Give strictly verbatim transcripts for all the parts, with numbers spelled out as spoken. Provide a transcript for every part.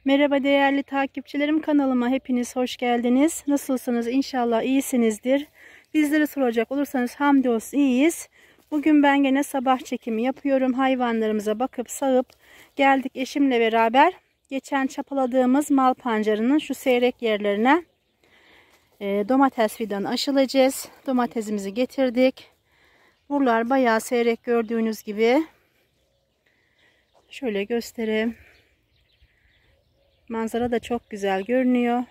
Merhaba değerli takipçilerim, kanalıma hepiniz hoş geldiniz. Nasılsınız? İnşallah iyisinizdir. Bizleri soracak olursanız hamdolsun iyiyiz. Bugün ben gene sabah çekimi yapıyorum. Hayvanlarımıza bakıp sağıp geldik eşimle beraber. Geçen çapaladığımız mal pancarının şu seyrek yerlerine e, domates fidanı aşılayacağız. Domatesimizi getirdik. Buralar bayağı seyrek, gördüğünüz gibi. Şöyle göstereyim. Manzara da çok güzel görünüyor.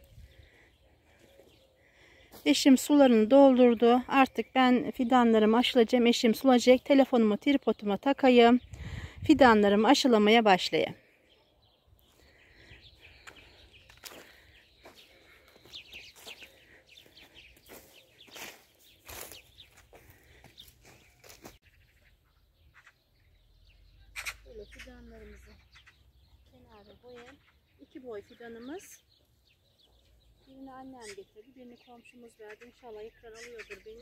Eşim sularını doldurdu. Artık ben fidanlarımı aşılayacağım. Eşim sulayacak. Telefonumu tripoduma takayım. Fidanlarımı aşılamaya başlayayım. Böyle fidanlarımızı kenara koyayım. İki boy fidanımız. Birini annem getirdi, birini komşumuz verdi. İnşallah ekran alıyordur beni.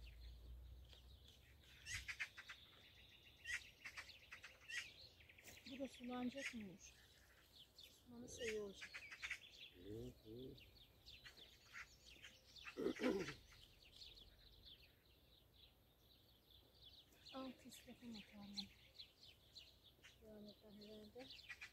Bu da sulanacak mıymış? Sulanırsa iyi olacak. Altı istedim atalım. Yani kahvelerde.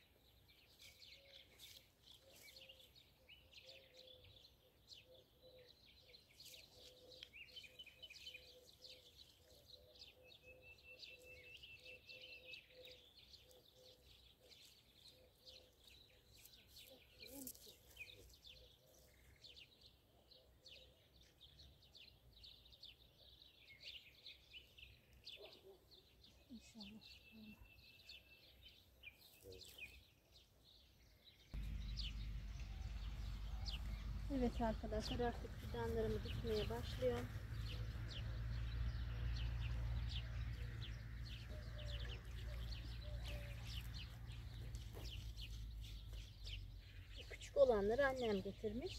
Evet arkadaşlar, artık fidanlarımı dikmeye başlıyorum. Küçük olanları annem getirmiş.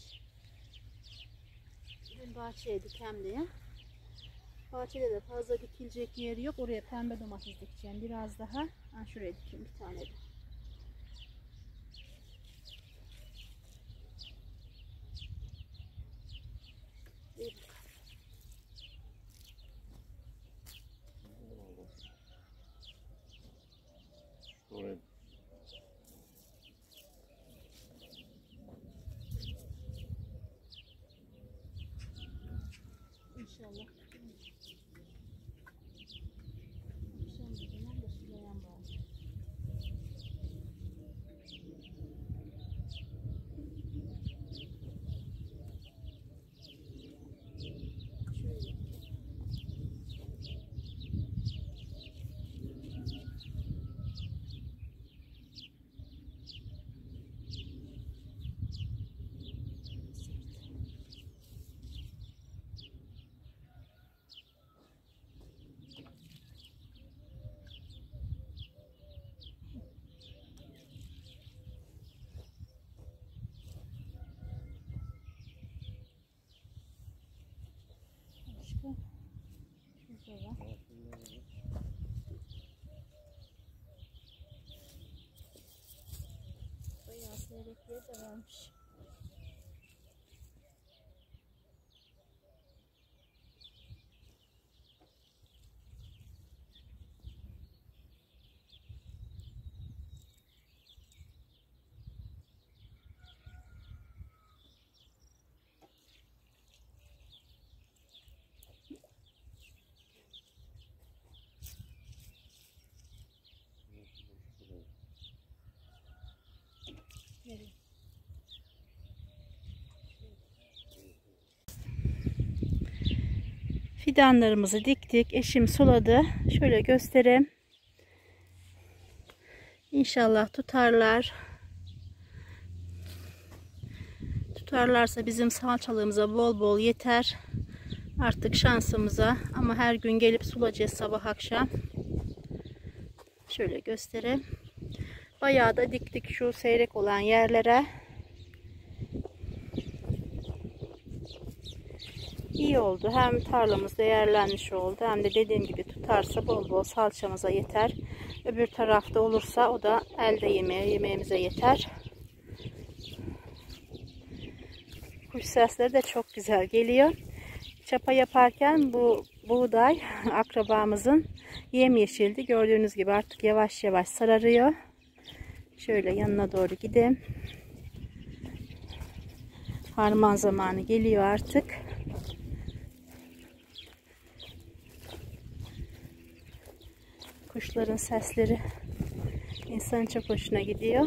Dün bahçeye dikem diye. Bahçede de fazla dikilecek yeri yok. Oraya pembe domates dikeceğim biraz daha. Ha, şuraya dikeyim bir tane de. Oraya. İnşallah. Akşam bir dönem de sulayan var. Şurada var. Bayağı seyrekliğe de varmış. Fidanlarımızı diktik. Eşim suladı. Şöyle göstereyim. İnşallah tutarlar. Tutarlarsa bizim salçalığımıza bol bol yeter. Artık şansımıza. Ama her gün gelip sulayacağız sabah akşam. Şöyle göstereyim. Bayağı da diktik şu seyrek olan yerlere. İyi oldu. Hem tarlamız değerlenmiş oldu. Hem de dediğim gibi tutarsa bol bol salçamıza yeter. Öbür tarafta olursa o da elde yemeğe, yemeğimize yeter. Kuş sesleri de çok güzel geliyor. Çapa yaparken bu buğday akrabamızın yemyeşildi. Gördüğünüz gibi artık yavaş yavaş sararıyor. Şöyle yanına doğru gideyim. Harman zamanı geliyor artık. Kuşların sesleri insanın çok hoşuna gidiyor.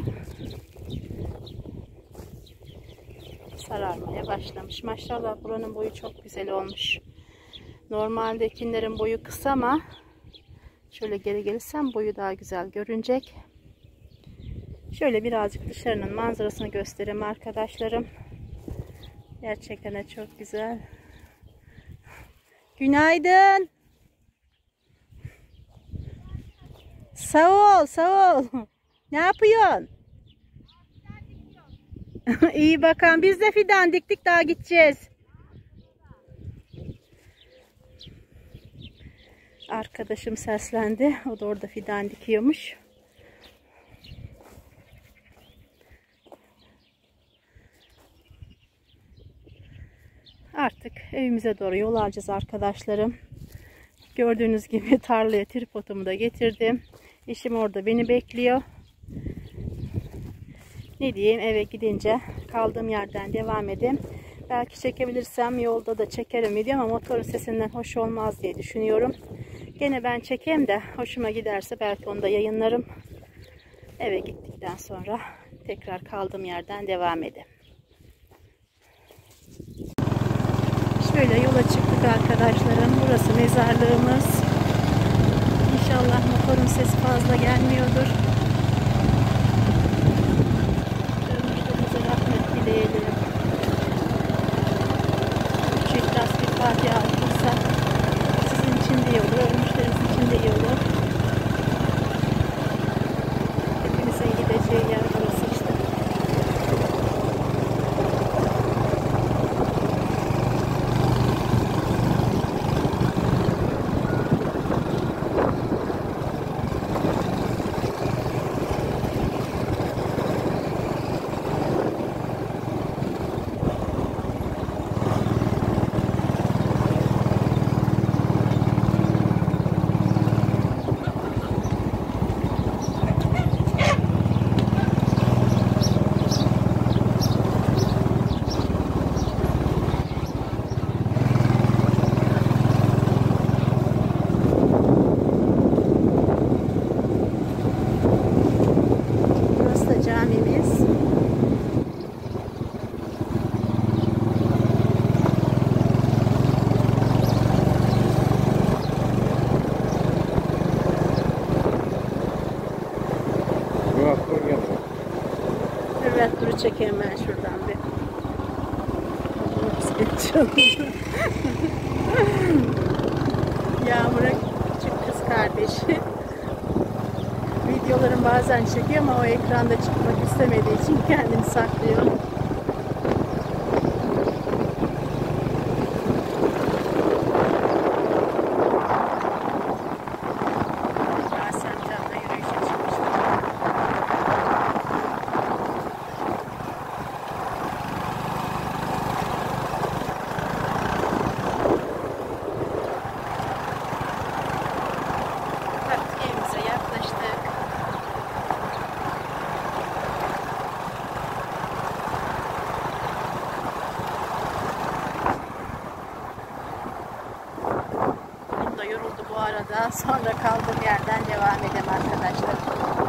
Sararmaya başlamış. Maşallah buranın boyu çok güzel olmuş. Normalde ekinlerin boyu kısa ama şöyle geri gelirsem boyu daha güzel görünecek. Şöyle birazcık dışarının manzarasını göstereyim arkadaşlarım. Gerçekten de çok güzel. Günaydın. Sağ ol, sağ ol. Ne yapıyorsun? İyi bakalım. Biz de fidan diktik, daha gideceğiz. Arkadaşım seslendi. O da orada fidan dikiyormuş. Artık evimize doğru yol alacağız arkadaşlarım. Gördüğünüz gibi tarlaya tripodumu da getirdim. Eşim orada beni bekliyor. Ne diyeyim, eve gidince kaldığım yerden devam edeyim. Belki çekebilirsem yolda da çekerim video ama motorun sesinden hoş olmaz diye düşünüyorum. Gene ben çekeyim de hoşuma giderse belki onu da yayınlarım. Eve gittikten sonra tekrar kaldığım yerden devam edeyim. Şöyle yola çıktık arkadaşlarım. Burası mezarlığımız. İnşallah motorun sesi fazla gelmiyordur. Ölmüşlerimize rahmet dileyelim. Küçük biraz bir Fatiha okursak sizin için de iyi olur, ölmüşleriniz için de iyi olur. Hepimizin gideceği yer burası işte. Evet, dur çekeyim ben şuradan bir. Yağmur'a küçük kız kardeşi. Videolarım bazen çekiyor ama o ekranda çıkmak istemediği için kendini saklıyor. Arada sonra kaldığım yerden devam edelim arkadaşlar.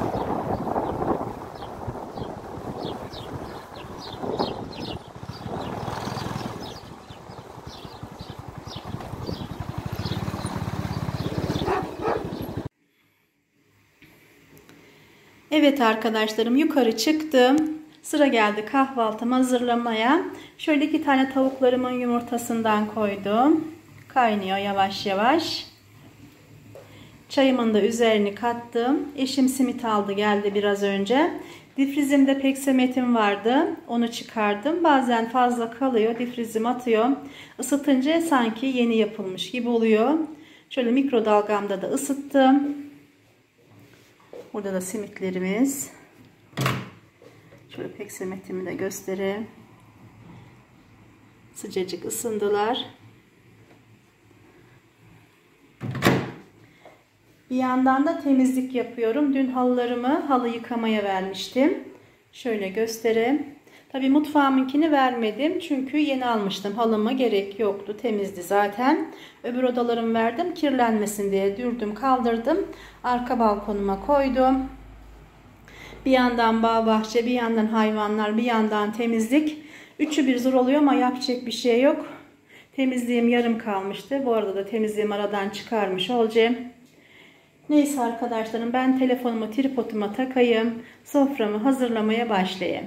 Evet arkadaşlarım, yukarı çıktım. Sıra geldi kahvaltımı hazırlamaya. Şöyle iki tane tavuklarımın yumurtasından koydum. Kaynıyor yavaş yavaş. Çayımın da üzerini kattım. Eşim simit aldı geldi biraz önce. Difrizimde peksemetim vardı. Onu çıkardım. Bazen fazla kalıyor. Difrizim atıyor. Isıtınca sanki yeni yapılmış gibi oluyor. Şöyle mikrodalgamda da ısıttım. Burada da simitlerimiz. Şöyle peksemetimi de göstereyim. Sıcacık ısındılar. Bir yandan da temizlik yapıyorum. Dün halılarımı halı yıkamaya vermiştim. Şöyle göstereyim. Tabii mutfağımınkini vermedim. Çünkü yeni almıştım. Halımı gerek yoktu. Temizdi zaten. Öbür odalarımı verdim. Kirlenmesin diye dürdüm, kaldırdım. Arka balkonuma koydum. Bir yandan bağ bahçe, bir yandan hayvanlar, bir yandan temizlik. Üçü bir zor oluyor ama yapacak bir şey yok. Temizliğim yarım kalmıştı. Bu arada da temizliğimi aradan çıkarmış olacağım. Neyse arkadaşlarım, ben telefonumu tripoduma takayım. Soframı hazırlamaya başlayayım.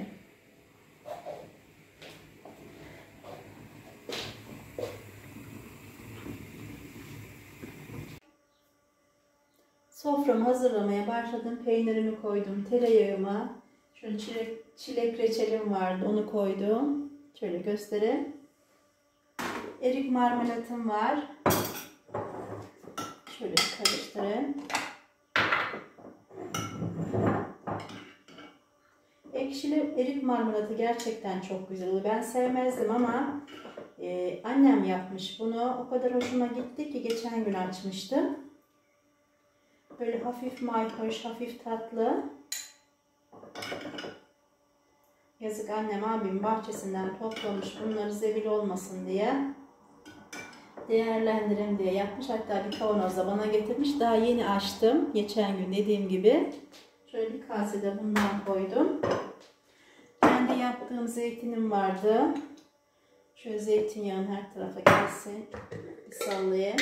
Soframı hazırlamaya başladım. Peynirimi koydum. Tereyağıma. Şöyle çilek, çilek reçelim vardı. Onu koydum. Şöyle göstereyim. Erik marmelatım var. Şöyle karıştırayım. Ekşili erik marmelatı gerçekten çok güzel oluyor. Ben sevmezdim ama e, annem yapmış bunu. O kadar hoşuma gitti ki geçen gün açmıştım. Böyle hafif mayhoş, hafif tatlı. Yazık, annem abim bahçesinden toplamış bunları zebil olmasın diye. Değerlendireyim diye yapmış. Hatta bir kavanozda bana getirmiş. Daha yeni açtım. Geçen gün dediğim gibi. Şöyle bir kasede bundan koydum. Kendi yaptığım zeytinim vardı. Şöyle zeytinyağın her tarafa gelsin. Bir sallayayım.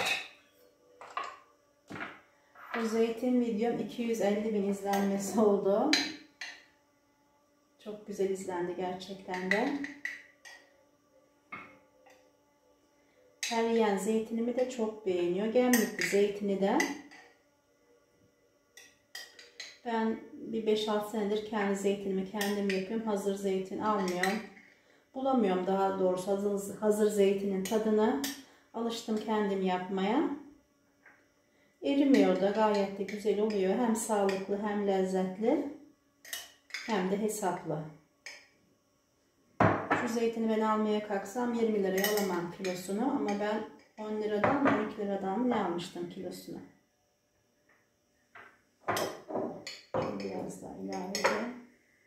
Bu zeytin videom iki yüz elli bin izlenmesi oldu. Çok güzel izlendi gerçekten de. Her yiyen zeytinimi de çok beğeniyor. Gemlikli zeytini de. Ben bir beş altı senedir kendi zeytinimi kendim yapıyorum. Hazır zeytin almıyorum. Bulamıyorum daha doğrusu hazır, hazır zeytinin tadını. Alıştım kendim yapmaya. Erimiyor da gayet de güzel oluyor. Hem sağlıklı hem lezzetli hem de hesaplı. Şu zeytini ben almaya kalksam yirmi liraya alamam kilosunu. Ama ben on liradan on iki liradan ne almıştım kilosunu. Biraz daha ilave edeyim.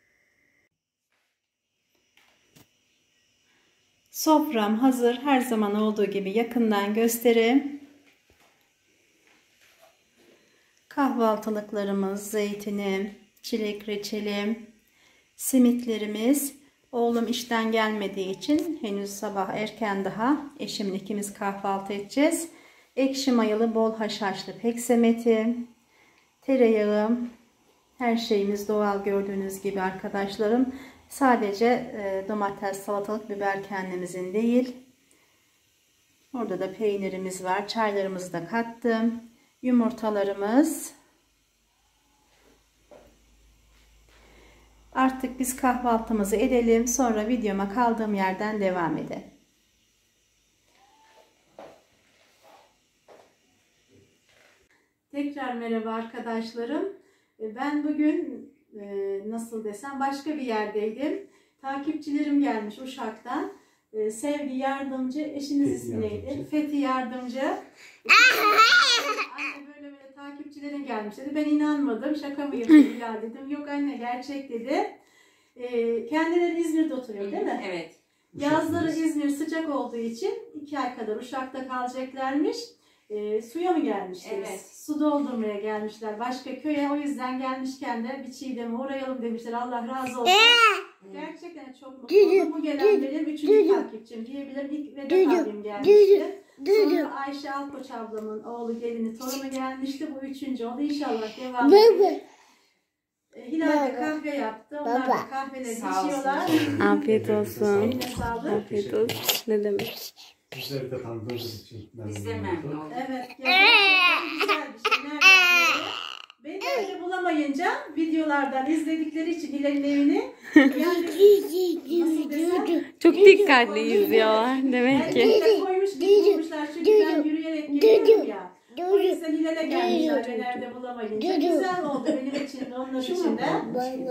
Sofram hazır. Her zaman olduğu gibi yakından göstereyim. Kahvaltılıklarımız, zeytinim, çilek reçelim, simitlerimiz. Oğlum işten gelmediği için henüz sabah erken daha. Eşimle ikimiz kahvaltı edeceğiz. Ekşi mayalı bol haşhaşlı peksemeti, tereyağım, her şeyimiz doğal gördüğünüz gibi arkadaşlarım. Sadece e, domates, salatalık, biber kendimizin değil. Orada da peynirimiz var. Çaylarımızı da kattım. Yumurtalarımız. Artık biz kahvaltımızı edelim. Sonra videoma kaldığım yerden devam edelim. Tekrar merhaba arkadaşlarım. Ben bugün nasıl desem başka bir yerdeydim. Takipçilerim gelmiş Uşak'tan. Sevgi Yardımcı, eşiniz ismi neydi? Fethi Yardımcı. Anne böyle böyle takipçilerin gelmiş dedi. Ben inanmadım. Şaka mı yapıyorsun ya dedim. Yok anne gerçek dedi. Kendileri İzmir'de oturuyor değil mi? Evet. Yazları İzmir sıcak olduğu için iki ay kadar Uşak'ta kalacaklarmış. E, suya mı gelmiştiniz? Evet. Su doldurmaya gelmişler başka köye. O yüzden gelmişken de bir Çiğdem'e uğrayalım demişler. Allah razı olsun. Gerçekten çok mutlu oldum. Bu gelen benim üçüncü takipçim diyebilirim. İlk Vedat abim gelmişti. Sonra Ayşe Alkoç ablamın oğlu, gelini, torunu gelmişti. Bu üçüncü oldu. İnşallah devam edecek. Hilal de kahve yaptı. Onlar da kahveleri içiyorlar. Afiyet olsun. Eline sağlık. Afiyet olsun. Ne demek? Bizleri de tanıdığımız için Biz de memnun olduk. Evet. Gerçekten güzel bir şey. Nereden? Beni öyle bulamayınca videolardan izledikleri için Hilal'in evini yani nasıl desem Çok dikkatli izliyorlar demek ki. ellerine koymuş gibi bulmuşlar çünkü ben yürüyerek geliyorum ya. O yüzden Hilal'e gelmişler ben nerede bulamayınca. Güzel oldu benim için de onlar için de.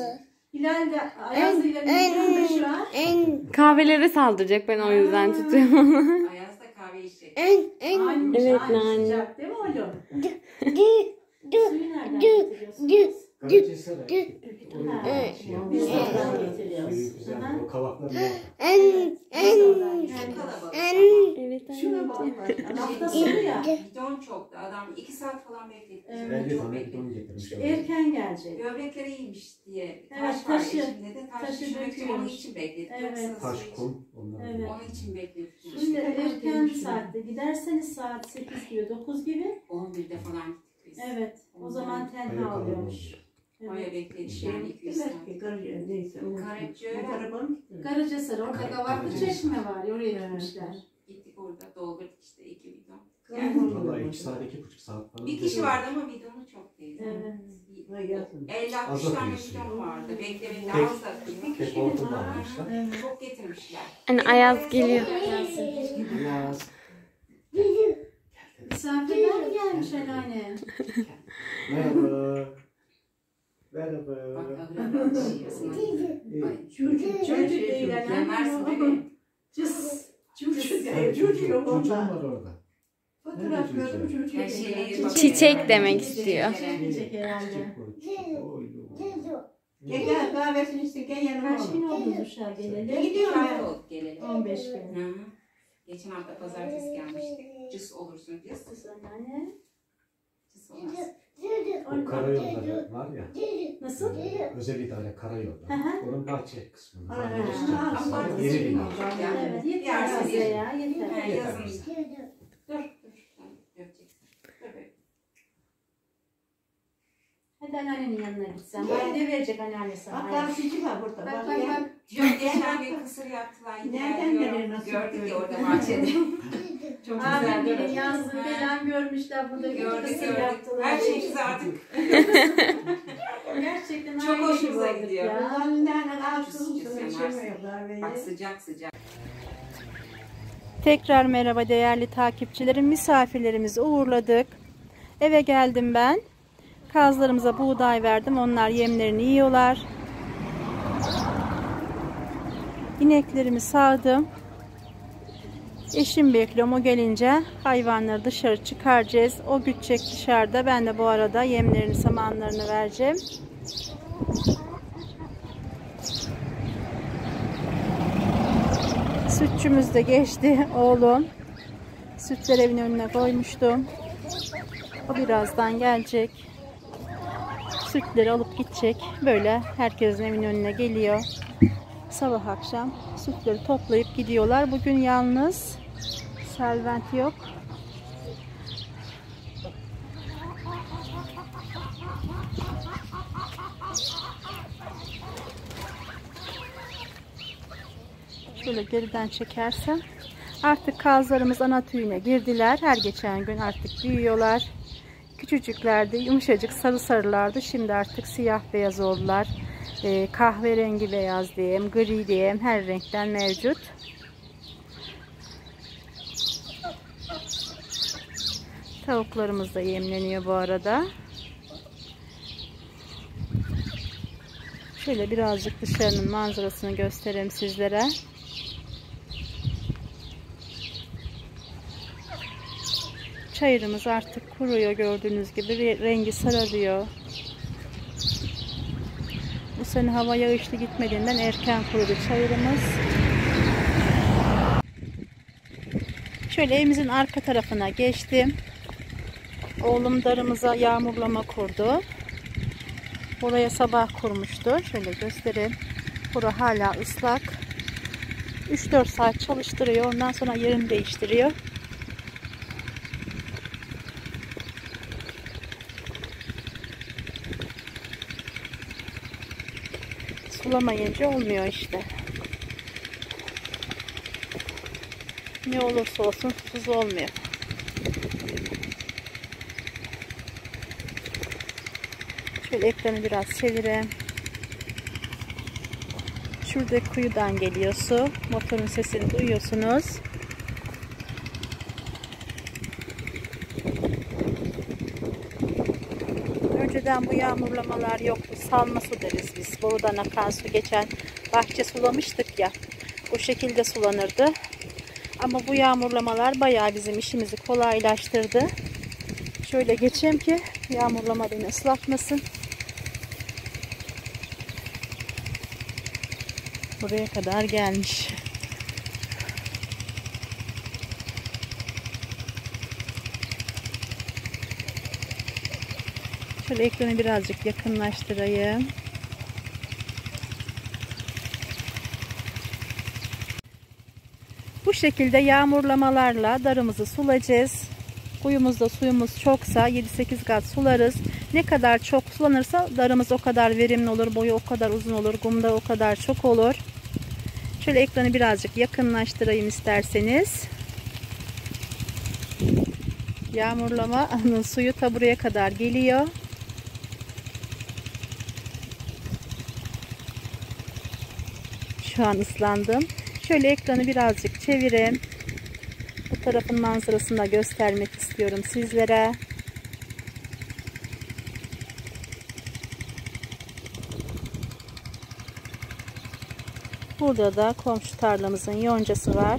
Hilal de Ayaz da Hilal'in şu an. Kahvelere saldıracak, ben o yüzden tutuyorum onu. Ayaz da kahve içecek. Aynıymış, Evet, aynı Nani. sıcak değil mi oğlum? Suyu nereden getiriyorsunuz? Karacahisar'a. Ha, biz de oradan getiriyoruz. Suyu güzel. Hı hı. O kavaklar var. Biz de oradan Çok getiriyoruz. kalabalık. Evet, Şuna bak. Hafta sonu ya. Bidon çoktu. Adam iki saat falan bekletti. Evet. elli Çok tane bekletti. bidon getirmiş. İşte erken gelecek. Böbrekleri iyiymiş diye. Evet, Taş var taşı- içinde de. Taş taşı düşürmek için döküyormuş. onun için bekletti. Evet. Yoksa Taş, su için- kum. Onlar Evet. Onun için bekletti. Şimdi erken saatte giderseniz saat sekiz gibi dokuz gibi. on birde falan gittik biz. Evet. O zaman tenha Ayakkabı alıyormuş. Oraya Evet. bekledik yani iki üç saat. Karabükçe Karacahisar orada Kavaklı Çeşme var. Oraya gitmişler. gittik orada doldurduk işte iki bidon. Valla iki saat, iki buçuk saat falan. Bir kişi vardı ama bidonu çok değil. Evet. elli altmış Az tane atıyorsun. bidon vardı. Beklemeli Tek- az da atıyor. Tek hortum almışlar. Çok getirmişler. Hani Ayaz geliyor. Biraz. Misafirler mi gelmiş anneanne? Merhaba. Merhaba. Bak abla şişesine. Ay, Çocuk çocuk değil Yemezsin anneanne. bebeğim. Cız. Çocuk, çocuğum var orada. Fotoğraflarım çocuk. Her şeye bakıyor. Çiçek demek istiyor. Çiçek herhalde. Gel kahvesini içsin, gel yanıma. Kaç gün oldu Zuşa geleli? Gidiyorum Hafta ben. oldu gelelim. on beş gün. Hı hı. Geçen hafta pazartesi gelmiştik. Cüs olursun cüs. Kız anneanne. Cüs olmaz. O karayolları var ya. Nasıl? Özel idare karayolları. Hı hı. Onun bahçe kısmı. Ha, Bahçe ha, kısmı. ha. Yeni bina. Evet yeter Yersin size bir- ya yeter. He, Yeter yazın. bize. Dur dur. Sen göreceksin. Dur böyle. Hadi anneannenin yanına gitsen. Ben de verecek anneanne sana. Bak karşıcı var burada. Bak Bak, bak gel. bak. Diyor geçen gün kısır yaptılar. Nereden Diyorum, nereye nasıl gördük ya gördün? orada bahçede. Çok güzel. Abimlerin yazdığı Ha. falan görmüşler burada Gördük kısır gördük. yaptılar. Her şeyimiz artık Gerçekten Çok aile gibi hoşumuza olduk gidiyor. ya. Uzanından al Cüs su cüs su yanarsın. içemiyor kahveyi. bak sıcak sıcak. Tekrar merhaba değerli takipçilerim. Misafirlerimizi uğurladık. Eve geldim ben. Kazlarımıza buğday verdim. Onlar yemlerini yiyorlar. İneklerimi sağdım. Eşim bekliyorum. O gelince hayvanları dışarı çıkaracağız. O gütecek dışarıda. Ben de bu arada yemlerini, samanlarını vereceğim. Sütçümüz de geçti oğlum. Sütler evin önüne koymuştum. O birazdan gelecek. Sütleri alıp gidecek. Böyle herkesin evin önüne geliyor. Sabah akşam sütleri toplayıp gidiyorlar. Bugün yalnız Selvent yok. Şöyle geriden çekersem. Artık kazlarımız ana tüyüne girdiler. Her geçen gün artık büyüyorlar. Küçücüklerdi, yumuşacık sarı sarılardı. Şimdi artık siyah beyaz oldular. Ee, kahverengi beyaz diyeyim, gri diyeyim, her renkten mevcut. Tavuklarımız da yemleniyor bu arada. Şöyle birazcık dışarının manzarasını göstereyim sizlere. Çayırımız artık kuruyor, gördüğünüz gibi rengi sararıyor. Bu sene hava yağışlı gitmediğinden erken kurudu çayırımız. Şöyle evimizin arka tarafına geçtim. Oğlum darımıza yağmurlama kurdu. Oraya sabah kurmuştu. Şöyle göstereyim. Bura hala ıslak. üç dört saat çalıştırıyor. Ondan sonra yerini değiştiriyor. Sulamayınca olmuyor işte. Ne olursa olsun susuz olmuyor. Şöyle ekranı biraz çevireyim. Şurada kuyudan geliyor su. Motorun sesini duyuyorsunuz. Önceden bu yağmurlamalar yoktu. salma su deriz biz. Borudan akan su, geçen bahçe sulamıştık ya. Bu şekilde sulanırdı. Ama bu yağmurlamalar bayağı bizim işimizi kolaylaştırdı. Şöyle geçeyim ki yağmurlama beni ıslatmasın. Buraya kadar gelmiş. Şöyle ekranı birazcık yakınlaştırayım. Bu şekilde yağmurlamalarla darımızı sulayacağız. Kuyumuzda suyumuz çoksa yedi sekiz kat sularız. Ne kadar çok sulanırsa darımız o kadar verimli olur. Boyu o kadar uzun olur. Gumda o kadar çok olur. Şöyle ekranı birazcık yakınlaştırayım isterseniz. Yağmurlamanın suyu ta buraya kadar geliyor. Şu an ıslandım. Şöyle ekranı birazcık çevireyim. Bu tarafın manzarasını da göstermek istiyorum sizlere. Burada da komşu tarlamızın yoncası var.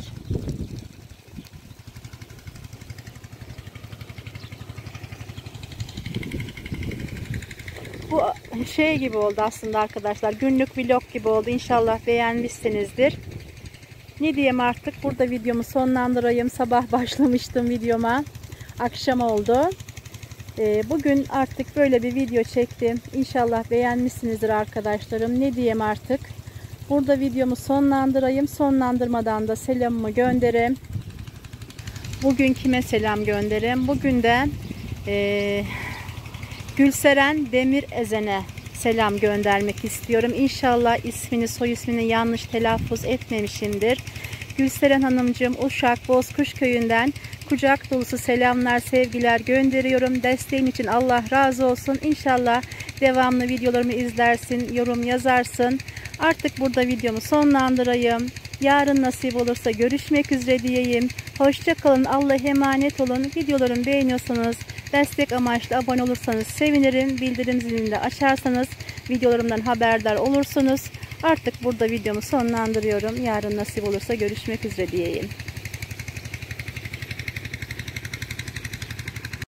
Bu şey gibi oldu aslında arkadaşlar. Günlük vlog gibi oldu. İnşallah beğenmişsinizdir. Ne diyeyim artık, burada videomu sonlandırayım. Sabah başlamıştım videoma. Akşam oldu. Bugün artık böyle bir video çektim. İnşallah beğenmişsinizdir arkadaşlarım. Ne diyeyim artık. Burada videomu sonlandırayım. Sonlandırmadan da selamımı göndereyim. Bugün kime selam göndereyim? Bugün de e, Gülseren Demir Ezen'e selam göndermek istiyorum. İnşallah ismini, soy ismini yanlış telaffuz etmemişimdir. Gülseren Hanımcığım, Uşak Bozkuş köyünden kucak dolusu selamlar, sevgiler gönderiyorum. Desteğin için Allah razı olsun. İnşallah devamlı videolarımı izlersin, yorum yazarsın. Artık burada videomu sonlandırayım. Yarın nasip olursa görüşmek üzere diyeyim. Hoşça kalın. Allah'a emanet olun. Videolarımı beğeniyorsanız, destek amaçlı abone olursanız sevinirim. Bildirim zilini de açarsanız videolarımdan haberdar olursunuz. Artık burada videomu sonlandırıyorum. Yarın nasip olursa görüşmek üzere diyeyim.